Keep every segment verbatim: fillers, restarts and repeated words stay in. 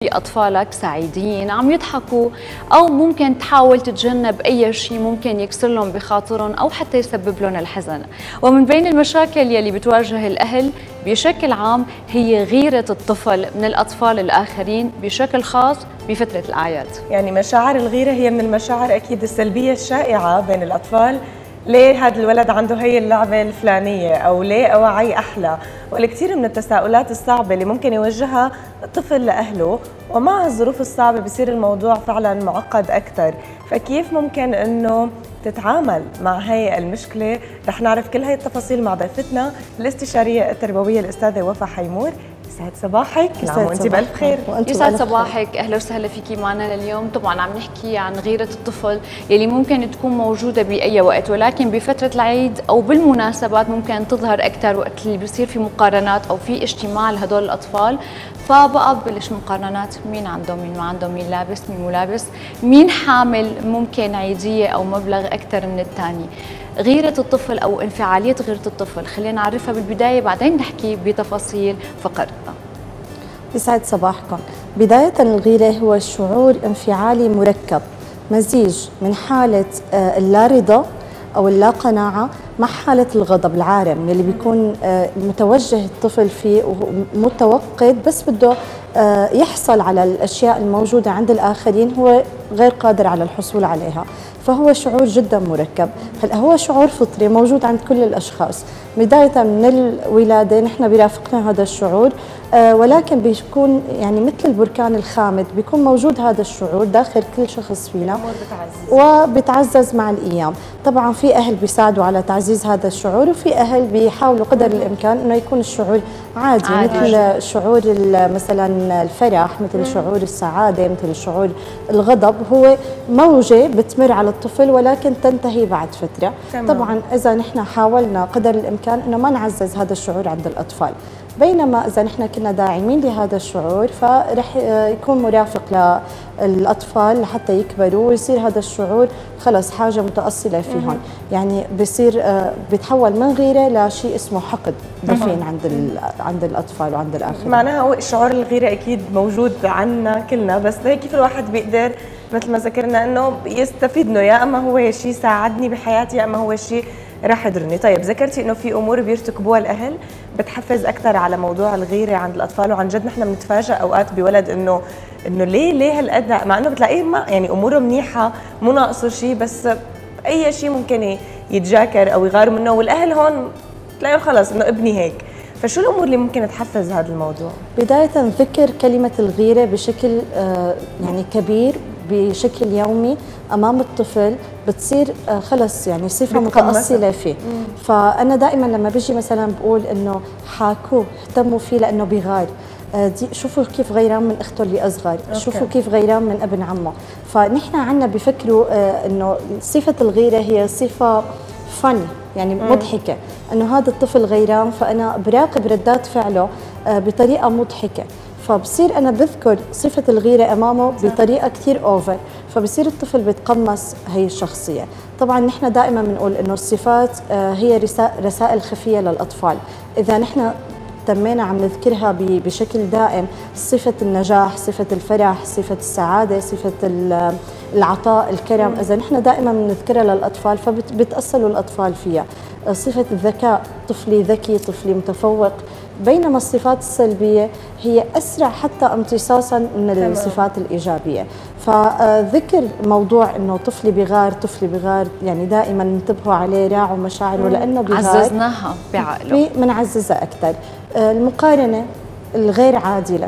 أطفالك سعيدين عم يضحكوا، أو ممكن تحاول تتجنب أي شيء ممكن يكسر لهم بخاطرهم أو حتى يسبب لهم الحزن. ومن بين المشاكل يلي بتواجه الأهل بشكل عام هي غيرة الطفل من الأطفال الآخرين بشكل خاص بفترة الأعياد. يعني مشاعر الغيرة هي من المشاعر أكيد السلبية الشائعة بين الأطفال. ليه هذا الولد عنده هي اللعبة الفلانية، أو ليه أوعي أحلى، والكثير من التساؤلات الصعبة اللي ممكن يوجهها الطفل لأهله. ومع الظروف الصعبة بصير الموضوع فعلا معقد أكثر. فكيف ممكن أنه تتعامل مع هي المشكلة؟ رح نعرف كل هاي التفاصيل مع ضيفتنا الاستشارية التربوية الأستاذة وفاء حيمور. يسعد صباحك. نعم وانت بألف خير. يسعد صباحك، اهلا وسهلا فيكي معنا لليوم. طبعا عم نحكي عن غيرة الطفل يلي ممكن تكون موجودة بأي وقت، ولكن بفترة العيد أو بالمناسبات ممكن تظهر أكثر وقت اللي بصير في مقارنات أو في اجتماع لهدول الأطفال. فبقى ببلش مقارنات، مين عنده مين ما عنده، مين لابس مين مو لابس، مين حامل ممكن عيدية أو مبلغ أكثر من الثاني. غيرة الطفل أو انفعالية غيرة الطفل خلينا نعرفها بالبداية، بعدين نحكي بتفاصيل فقرتنا. يسعد صباحكم. بداية الغيرة هو شعور انفعالي مركب، مزيج من حالة اللا رضا أو اللا قناعة مع حالة الغضب العارم اللي بيكون متوجه الطفل فيه ومتوقد، بس بده يحصل على الأشياء الموجودة عند الآخرين هو غير قادر على الحصول عليها. فهو شعور جدا مركب. هلا هو شعور فطري موجود عند كل الأشخاص، بداية من الولادة نحن بيرافقنا هذا الشعور، آه ولكن بيكون يعني مثل البركان الخامد، بيكون موجود هذا الشعور داخل كل شخص فينا وبتعزز مع الأيام. طبعا في أهل بيساعدوا على تعزيز هذا الشعور، وفي أهل بيحاولوا قدر الإمكان إنه يكون الشعور عادي, عادي. مثل شعور مثلا الفرح، مثل شعور السعادة، مثل شعور الغضب، هو موجة بتمر على الطفل ولكن تنتهي بعد فترة. تمام. طبعا إذا نحن حاولنا قدر الإمكان إنه ما نعزز هذا الشعور عند الأطفال، بينما إذا نحن كنا داعمين لهذا الشعور فرح يكون مرافق للأطفال لحتى يكبروا ويصير هذا الشعور خلص حاجة متأصلة فيهم. يعني بيصير بيتحول من غيرة لشيء اسمه حقد دفين عند عند الأطفال وعند الآخرين. معناها هو شعور الغيرة أكيد موجود عنا كلنا، بس كيف الواحد بيقدر مثل ما ذكرنا إنه يستفيد منه؟ يا أما هو شيء ساعدني بحياتي يا أما هو شيء راح يضرني. طيب ذكرتي انه في امور بيرتكبوها الاهل بتحفز اكثر على موضوع الغيره عند الاطفال، وعن جد نحن بنتفاجئ اوقات بولد انه انه ليه ليه هالقد، مع انه بتلاقيه ما يعني اموره منيحه مو ناقصه شيء، بس اي شيء ممكن يتجاكر او يغار منه، والاهل هون تلاقيهم خلص انه ابني هيك. فشو الامور اللي ممكن تحفز هذا الموضوع؟ بدايه ذكر كلمه الغيره بشكل آه يعني كبير بشكل يومي امام الطفل بتصير خلص يعني صفه متاصله فيه. مم. فانا دائما لما بيجي مثلا بقول انه حاكوه اهتموا فيه لانه بيغار، دي شوفوا كيف غيران من اخته اللي اصغر، أوكي. شوفوا كيف غيران من ابن عمه. فنحن عندنا بفكروا انه صفه الغيره هي صفه فن يعني مم. مضحكه، انه هذا الطفل غيران فانا براقب ردات فعله بطريقه مضحكه، فبصير أنا بذكر صفة الغيرة أمامه بطريقة كثير أوفر، فبصير الطفل بيتقمص هي الشخصية. طبعا نحن دائما بنقول إنه الصفات هي رسائل خفية للأطفال، إذا نحن تمينا عم نذكرها بشكل دائم، صفة النجاح، صفة الفرح، صفة السعادة، صفة العطاء، الكرم، إذا نحن دائما بنذكرها للأطفال فبتأصلوا الأطفال فيها. صفة الذكاء، طفلي ذكي، طفلي متفوق. بينما الصفات السلبية هي أسرع حتى امتصاصا من الصفات الإيجابية. فذكر موضوع أنه طفلي بغار طفلي بغار يعني دائما انتبهوا عليه، راعوا مشاعره لأنه بغار، عززناها بعقله، بنعززها أكثر. المقارنة الغير عادلة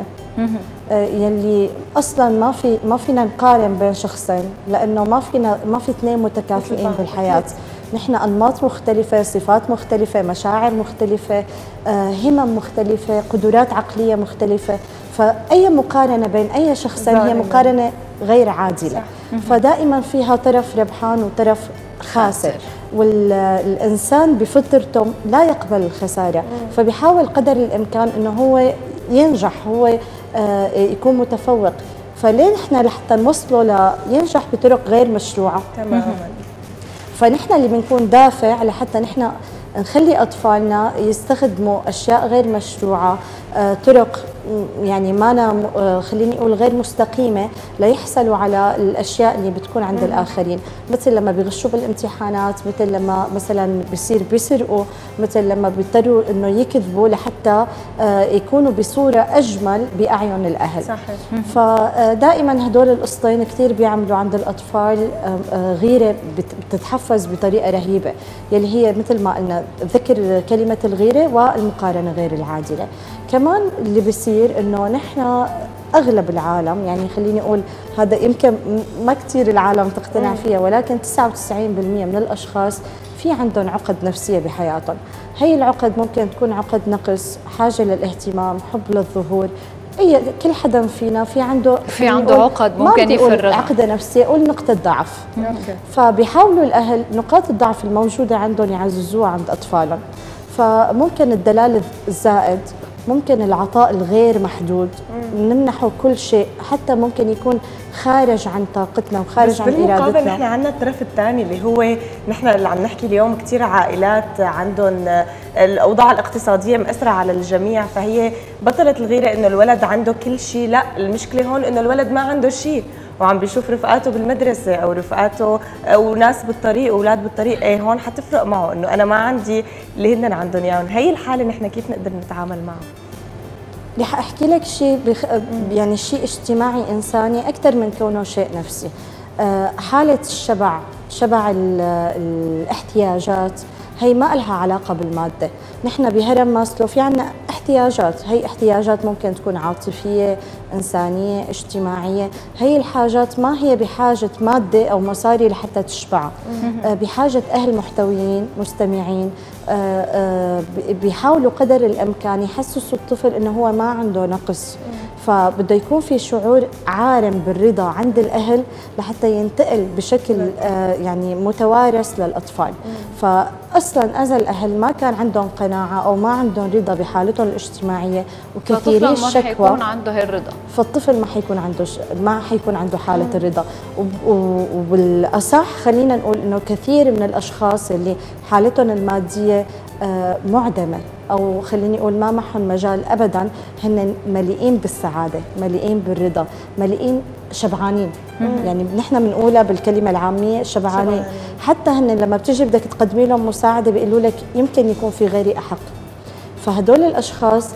يلي اصلا ما في ما فينا نقارن بين شخصين، لانه ما فينا ما في اثنين متكافئين بالحياه. نحن انماط مختلفه، صفات مختلفه، مشاعر مختلفه، همم مختلفه، قدرات عقليه مختلفه، فاي مقارنه بين اي شخصين هي مقارنه غير عادله. فدائما فيها طرف ربحان وطرف خاسر، والانسان بفطرته لا يقبل الخساره، فبيحاول قدر الامكان انه هو ينجح، هو يكون متفوق. فليه نحن لحتى نوصله لينجح بطرق غير مشروعه؟ تماما. فنحن اللي بنكون دافع لحتى نحن نخلي اطفالنا يستخدموا اشياء غير مشروعه، طرق يعني ما أنا خليني أقول غير مستقيمة ليحصلوا على الأشياء اللي بتكون عند مم. الآخرين، مثل لما بيغشوا بالامتحانات، مثل لما مثلا بيصير بيسرقوا، مثل لما بيضطروا إنه يكذبوا لحتى يكونوا بصورة أجمل بأعين الأهل. صحيح. فدائما هدول القسطين كثير بيعملوا عند الأطفال غيرة بتتحفز بطريقة رهيبة، يلي هي مثل ما قلنا ذكر كلمة الغيرة والمقارنة غير العادلة. كمان اللي بيصير إنه نحن أغلب العالم، يعني خليني أقول هذا يمكن ما كثير العالم تقتنع فيها، ولكن تسعة وتسعين بالمئة من الأشخاص في عندهم عقد نفسية بحياتهم. هي العقد ممكن تكون عقد نقص، حاجة للاهتمام، حب للظهور. أي كل حدا فينا في عنده في عنده عقد ممكن يفرغها، عقدة نفسية، قول نقطة ضعف. فبيحاولوا الأهل نقاط الضعف الموجودة عندهم يعززوها عند أطفالهم. فممكن الدلال الزائد، ممكن العطاء الغير محدود، نمنحه كل شيء حتى ممكن يكون خارج عن طاقتنا وخارج عن ارادتنا. بالمقابل نحن عندنا الطرف الثاني اللي هو نحن اللي عم نحكي اليوم، كثير عائلات عندهم الاوضاع الاقتصاديه مأثره على الجميع، فهي بطلت الغيره انه الولد عنده كل شيء، لا المشكله هون انه الولد ما عنده شيء، وعم بيشوف رفقاته بالمدرسه او رفقاته او ناس بالطريق، اولاد بالطريق، ايه هون حتفرق معه انه انا ما عندي اللي هن عندهم اياهم. هي الحاله نحن كيف نقدر نتعامل معه؟ رح احكي لك شيء بخ... يعني شيء اجتماعي انساني اكثر من كونه شيء نفسي. حاله الشبع، شبع ال... الاحتياجات، هي ما لها علاقه بالماده. نحن بهرم ماسلو في عندنا احتياجات، هي احتياجات ممكن تكون عاطفيه، انسانيه، اجتماعيه. هي الحاجات ما هي بحاجه ماده او مصاري لحتى تشبعها، بحاجه اهل محتويين مستمعين بيحاولوا قدر الامكان يحسسوا الطفل انه هو ما عنده نقص. فبده يكون في شعور عارم بالرضا عند الاهل لحتى ينتقل بشكل يعني متوارث للاطفال. فاصلا اذا الاهل ما كان عندهم قناعه او ما عندهم رضا بحالتهم الاجتماعيه وكثيري الشكوى، ما حيكون عنده هي الرضا، فالطفل ما حيكون عنده ش... ما حيكون عنده حاله مم. الرضا. وبالاصح خلينا نقول انه كثير من الاشخاص اللي حالتهم الماديه معدمه او خليني اقول ما معهم مجال ابدا، هن مليئين بالسعاده، مليئين بالرضا، مليئين شبعانين. مم. يعني نحن بنقولها بالكلمه العاميه شبعانين. شبعانين. حتى هن لما بتيجي بدك تقدمي لهم مساعده بيقولوا لك يمكن يكون في غيري احق. فهدول الاشخاص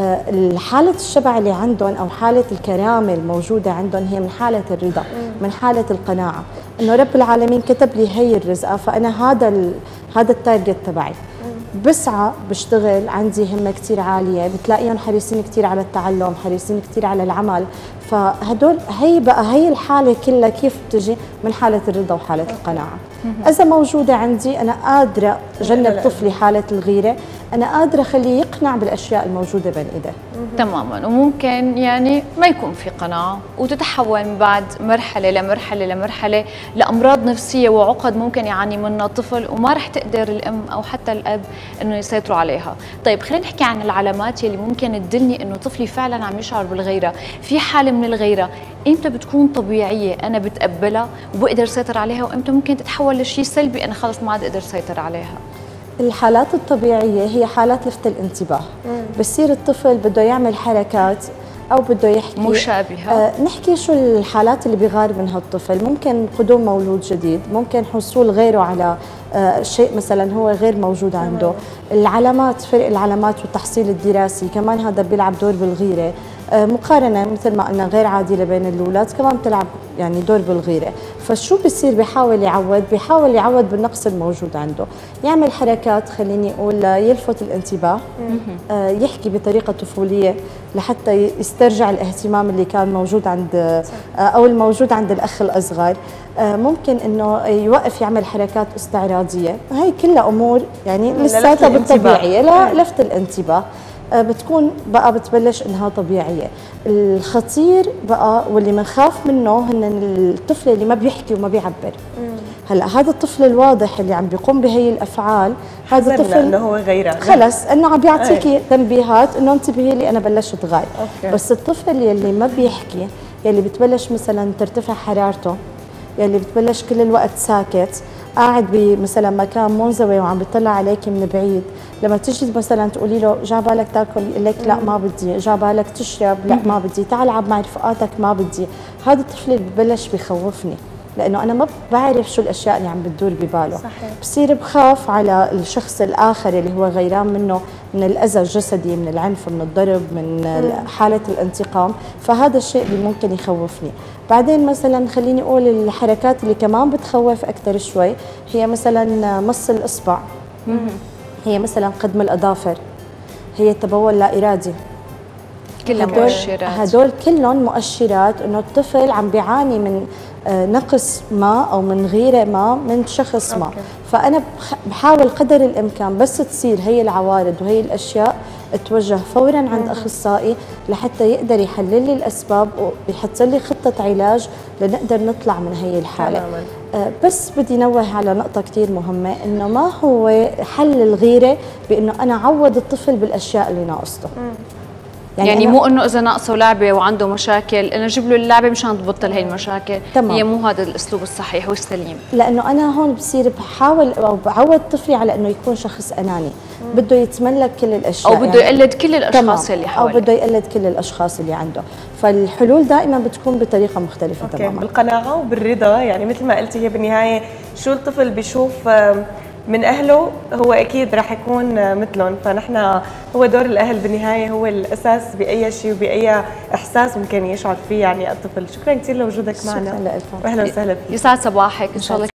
حالة الشبع اللي عندهم أو حالة الكرامة الموجودة عندهم هي من حالة الرضا، من حالة القناعة، إنه رب العالمين كتب لي هي الرزقة، فأنا هذا ال هذا التارجت تبعي. بسعى، بشتغل، عندي همة كتير عالية، بتلاقيهم حريصين كتير على التعلم، حريصين كتير على العمل. فهدول هي بقى هي الحالة كلها كيف بتجي من حالة الرضا وحالة القناعة. إذا موجودة عندي أنا قادرة أجنب طفلي حالة الغيرة، أنا قادرة أخليه يقنع بالأشياء الموجودة بين إيده. تماما. وممكن يعني ما يكون في قناعة وتتحول من بعد مرحلة لمرحلة لمرحلة لأمراض نفسية وعقد ممكن يعاني منها الطفل، وما رح تقدر الأم أو حتى الأب إنه يسيطروا عليها. طيب خلينا نحكي عن العلامات يلي ممكن تدلني إنه طفلي فعلا عم يشعر بالغيرة. في حالة من الغيرة إمتى بتكون طبيعية أنا بتقبلها وبقدر سيطر عليها، وإمتى ممكن تتحول لشيء سلبي أنا خلص ما عاد أقدر سيطر عليها؟ الحالات الطبيعية هي حالات لفت الانتباه. بصير الطفل بده يعمل حركات أو بده يحكي مشابهة. آه نحكي شو الحالات اللي بيغار منها الطفل. ممكن قدوم مولود جديد، ممكن حصول غيره على آه شيء مثلا هو غير موجود عنده. العلامات، فرق العلامات والتحصيل الدراسي كمان هذا بيلعب دور بالغيرة. آه مقارنة مثل ما قلنا غير عادلة بين الأولاد كمان بتلعب يعني دور بالغيرة. فشو بصير؟ بيحاول يعود بيحاول يعود بالنقص الموجود عنده، يعمل حركات خليني أقول يلفت الانتباه، آه يحكي بطريقة طفولية لحتى يسترجع الاهتمام اللي كان موجود عند آه أو الموجود عند الأخ الأصغر. آه ممكن إنه يوقف يعمل حركات استعراضية. هاي كلها أمور يعني لساتها بالطبيعية لا لفت الانتباه. بتكون بقى بتبلش انها طبيعيه. الخطير بقى واللي بنخاف منه هن الطفل اللي ما بيحكي وما بيعبر. هلا هذا الطفل الواضح اللي عم بيقوم بهي الافعال، هذا الطفل انه هو غيره خلص انه عم بيعطيكي تنبيهات انه انتبهي لي انا بلشت غاير. بس الطفل يلي ما بيحكي، يلي بتبلش مثلا ترتفع حرارته، يلي بتبلش كل الوقت ساكت، قاعد بمثلا مكان منزوي وعم بيطلع عليك من بعيد، لما تيجي مثلا تقولي له جا بالك تاكل يقول لك لا ما بدي، جا بالك تشرب لا ما بدي، تعال العب مع رفقاتك ما بدي. هذا الطفل اللي ببلش بخوفني لانه انا ما بعرف شو الاشياء اللي عم بتدور بباله. صحيح. بصير بخاف على الشخص الاخر اللي هو غيران منه من الاذى الجسدي، من العنف، من الضرب، من مم. حاله الانتقام، فهذا الشيء اللي ممكن يخوفني. بعدين مثلا خليني اقول الحركات اللي كمان بتخوف اكثر شوي هي مثلا مص الاصبع، مم. هي مثلا قدم الاظافر، هي التبول لا ارادي. كلها مؤشرات، هدول كلهم مؤشرات انه الطفل عم بيعاني من نقص ما او من غيره ما من شخص ما. أوكي. فانا بحاول قدر الامكان بس تصير هي العوارض وهي الاشياء اتوجه فورا عند اخصائي لحتى يقدر يحلل لي الاسباب ويحط لي خطه علاج لنقدر نطلع من هي الحاله. آه بس بدي نوه على نقطه كثير مهمه، انه ما هو حل الغيره بانه انا اعوض الطفل بالاشياء اللي ناقصته. يعني, يعني مو انه اذا ناقصه لعبه وعنده مشاكل انا اجيب له اللعبه مشان تبطل هي المشاكل. تمام. هي مو هذا الاسلوب الصحيح والسليم، لانه انا هون بصير بحاول او بعود طفلي على انه يكون شخص اناني، مم. بده يتملك كل الاشياء او بده يعني يقلد كل الاشخاص تمام. اللي حواليه او بده يقلد كل الاشخاص اللي عنده. فالحلول دائما بتكون بطريقه مختلفه. أوكي. تماما بالقناعه وبالرضا، يعني مثل ما قلتي هي بالنهايه شو الطفل بيشوف من اهله هو اكيد راح يكون مثلهم، فنحن هو دور الاهل بالنهايه هو الاساس باي شيء وباي احساس ممكن يشعر فيه يعني الطفل. شكرا كثير لوجودك معنا. شكرا لك. واهلا وسهلا فيك. يسعد صباحك ان شاء الله.